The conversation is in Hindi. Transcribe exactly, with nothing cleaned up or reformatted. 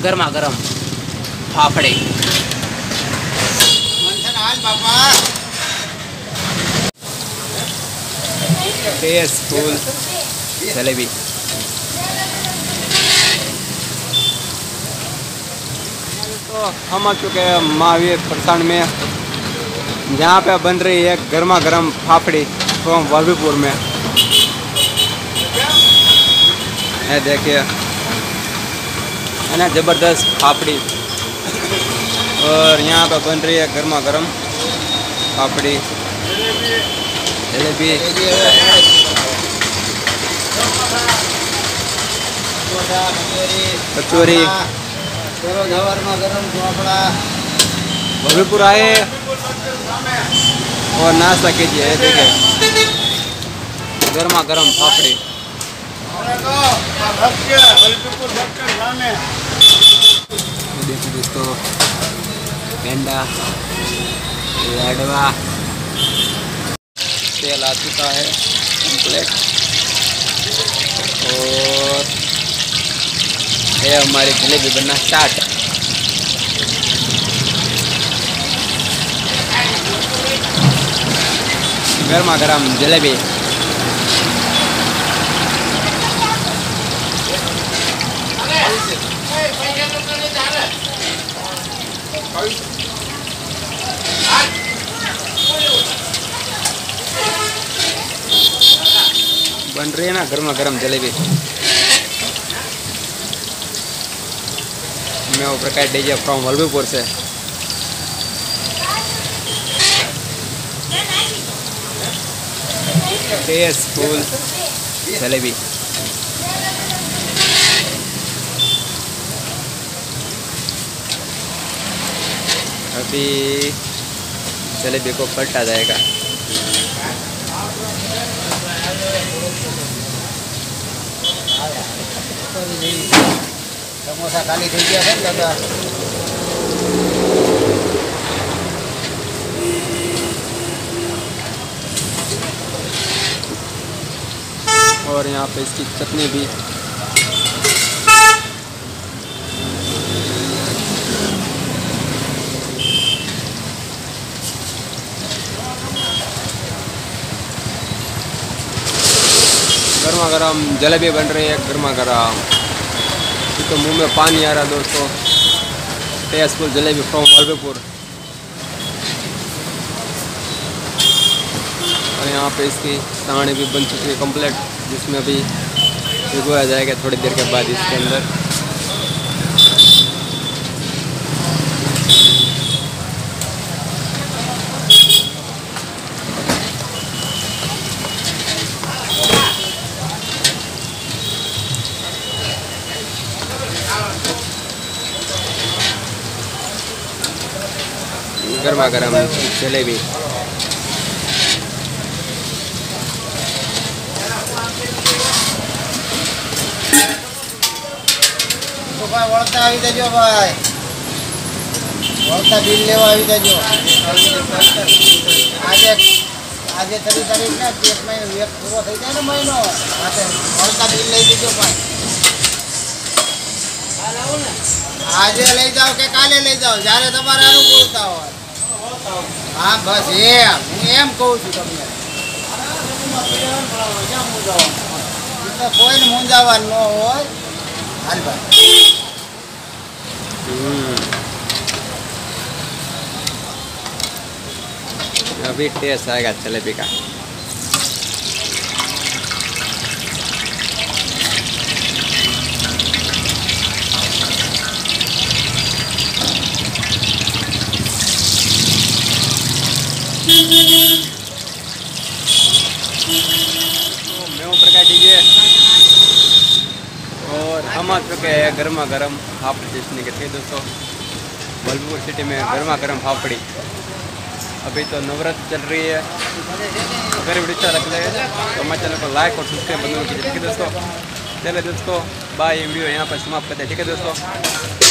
गर्मा गर्म फाफड़े। टेस्टफुल जलेबी। तो हम आ चुके हैं महावीर फरसान में, जहाँ पे बन रही है गर्मा गर्म फाफड़ी फ्रॉम वल्लभीपुर में। ये देखिए है ना, ज़बरदस्त फाफड़ी। और यहाँ पे बन रही है गर्मा गर्म फाफड़ी जलेबी। कचौरी वल्लभीपुर आए और नाश्ता कीजिए। देखिए गर्मा गर्म फाफड़ी। देखिए दोस्तों, पेंडा लाडवा तेल आ चुका है कंप्लीट। और ये हमारी जलेबी बनना स्टार्ट। गर्मा गर्म जलेबी। बन रही है ना गर्मा गर्म जलेबी। मैं वो प्रकाश डीजे फ्रॉम वल्लभीपुर से। टेस्टफुल जलेबी। अभी जलेबी को पलटा जाएगा। समोसा खाली થઈ ગયા છે ને દાદા। और यहाँ पे इसकी चटनी भी। गर्मा गर्म जलेबी बन रही है, गर्मा गर्म। तो मुंह में पानी आ रहा दोस्तों। Tasteful jalebi from Vallabhipur. और यहाँ पे इसकी साड़ी भी बन चुकी है कंप्लीट, जिसमें अभी भिगोया जाएगा थोड़ी देर के बाद इसके अंदर। गर्मा गर्म जलेबी। तो भाई वळता આવી જજો ભાઈ, વળતા બિલ લેવા આવી જજો। આજે આજે ત્રીસ તારીખ ને એક મહિનો એક પૂરો થઈ જાય ને મહિનો, માટે વળતા બિલ લઈ દેજો ભાઈ। હાલ આવો ને, આજે લઈ જાઓ કે કાલે લઈ જાઓ, જ્યારે તમારે અનુકૂળતા હોય। हाँ बस एम हूँ एम कहूँ छूँ तमने। कोई मूंझावा न हो। हाल भाई अभी टेस्ट आएगा जलेबी का। और हम आ चुके हैं गर्मा गर्म फाफड़ी बेचने के थे दोस्तों, वल्लभीपुर सिटी में गर्मा गर्म फाफड़ी। अभी तो नवरात्र चल रही है। अगर वीडियो अच्छा लग जाए तो हमारे चैनल को लाइक और सब्सक्राइब जरूर कीजिए। ठीक है दोस्तों, चलिए दोस्तों बाय। वीडियो यहाँ पर समाप्त करते हैं। ठीक है दोस्तों।